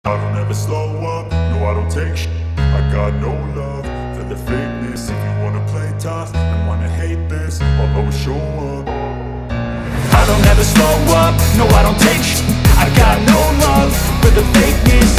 I don't ever slow up, no I don't take shit. I got no love for the fakeness. If you wanna play tough and wanna hate this, I'll always show up. I don't ever slow up, no I don't take shit. I got no love for the fakeness.